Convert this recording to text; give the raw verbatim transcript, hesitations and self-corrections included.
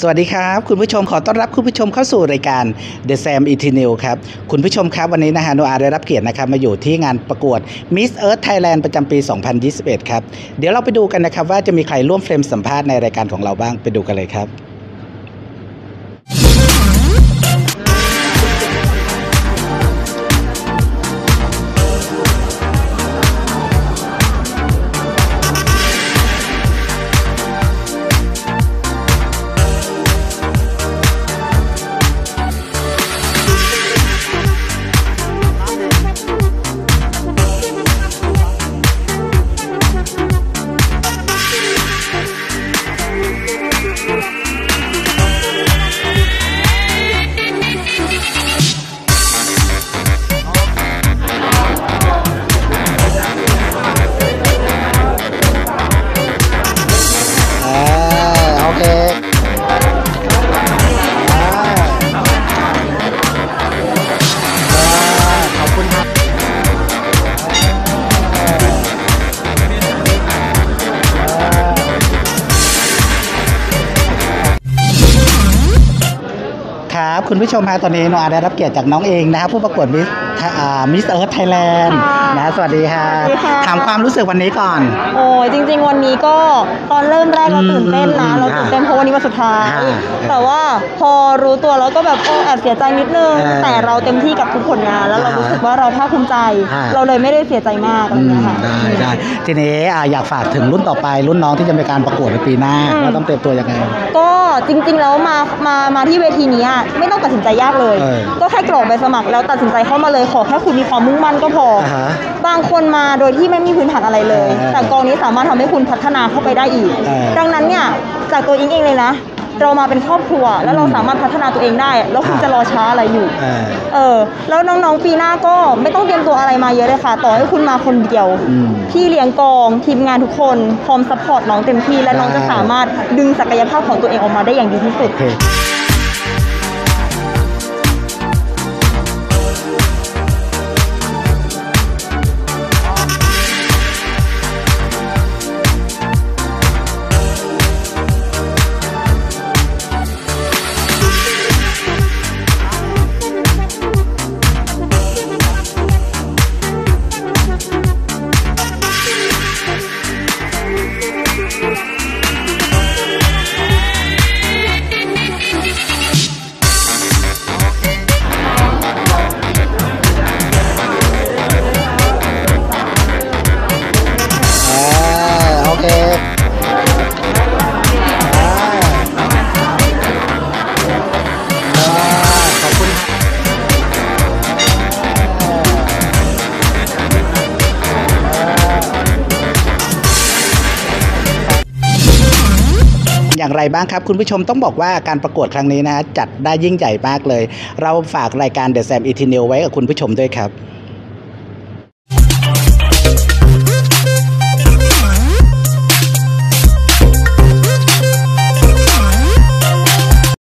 สวัสดีครับคุณผู้ชมขอต้อนรับคุณผู้ชมเข้าสู่รายการ The Sam Eternal ครับคุณผู้ชมครับวันนี้นะฮะโนอาได้รับเกียรตินะครับมาอยู่ที่งานประกวด Miss Earth Thailand ประจำปี สองพันยี่สิบเอ็ด ครับเดี๋ยวเราไปดูกันนะครับว่าจะมีใครร่วมเฟรมสัมภาษณ์ในรายการของเราบ้างไปดูกันเลยครับครับคุณผู้ชมฮะตอนนี้โนอาได้รับเกียรติจากน้องเองนะครับผู้ประกวดมิสมิสเอิร์ธไทยแลนด์นะสวัสดีค่ะถามความรู้สึกวันนี้ก่อนโอ้ยจริงๆวันนี้ก็ตอนเริ่มแรกเราตื่นเต้นนะเราตื่นเต้นเพราะวันนี้วันสุดท้ายแต่ว่าพอรู้ตัวแล้วก็แบบโอ้แอบเสียใจนิดนึงแต่เราเต็มที่กับทุกผลงานแล้วเรารู้สึกว่าเราภาคภูมิใจเราเลยไม่ได้เสียใจมากอะไรอย่างเงี้ยค่ะได้ได้ทีนี้อยากฝากถึงรุ่นต่อไปรุ่นน้องที่จะมีการประกวดในปีหน้าเราต้องเตรียมตัวยังไงก็จริงๆแล้วมามามาที่เวทีนี้ไม่ต้องตัดสินใจยากเลยก็แค่กรอกใบสมัครแล้วตัดสินใจเข้ามาเลยขอแค่คุณมีความมุ่งมั่นก็พอบางคนมาโดยที่ไม่มีพื้นฐานอะไรเลยแต่กองนี้สามารถทำให้คุณพัฒนาเข้าไปได้อีกดังนั้นเนี่ยจากตัวอิงเองเลยนะเรามาเป็นครอบครัวแล้วเราสามารถพัฒนาตัวเองได้แล้วคุณจะรอช้าอะไรอยู่เออแล้วน้องๆปีหน้าก็ไม่ต้องเตรียมตัวอะไรมาเยอะเลยค่ะต่อให้คุณมาคนเดียวพี่เลี้ยงกองทีมงานทุกคนพร้อมซัพพอร์ตน้องเต็มที่และน้องจะสามารถดึงศักยภาพของตัวเองออกมาได้อย่างดีที่สุดอย่างไรบ้างครับคุณผู้ชมต้องบอกว่าการประกวดครั้งนี้นะจัดได้ยิ่งใหญ่มากเลยเราฝากรายการ The Sam Eternal ไว้กับคุณผู้ชมด้วยครับ